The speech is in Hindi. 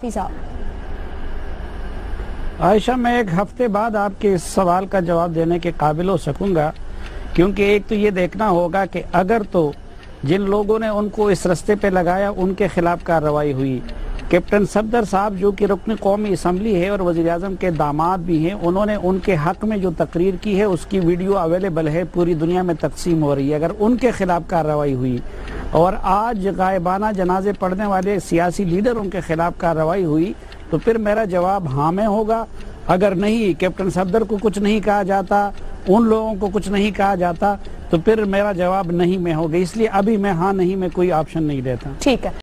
आयशा, मैं एक हफ्ते बाद आपके इस सवाल का जवाब देने के काबिल हो सकूंगा, क्योंकि एक तो ये देखना होगा कि अगर तो जिन लोगों ने उनको इस रास्ते पे लगाया उनके खिलाफ कार्रवाई हुई। कैप्टन सफदर साहब जो कि रुकन कौमी असम्बली है और वज़ीर आज़म के दामाद भी हैं, उन्होंने उनके हक में जो तकरीर की है उसकी वीडियो अवेलेबल है, पूरी दुनिया में तकसीम हो रही है। अगर उनके खिलाफ कार्रवाई हुई और आज गायबाना जनाजे पढ़ने वाले सियासी लीडरों के खिलाफ कार्रवाई हुई तो फिर मेरा जवाब हाँ में होगा। अगर नहीं, कैप्टन सफदर को कुछ नहीं कहा जाता, उन लोगों को कुछ नहीं कहा जाता, तो फिर मेरा जवाब नहीं में होगा। इसलिए अभी मैं हाँ नहीं में कोई ऑप्शन नहीं देता। ठीक है।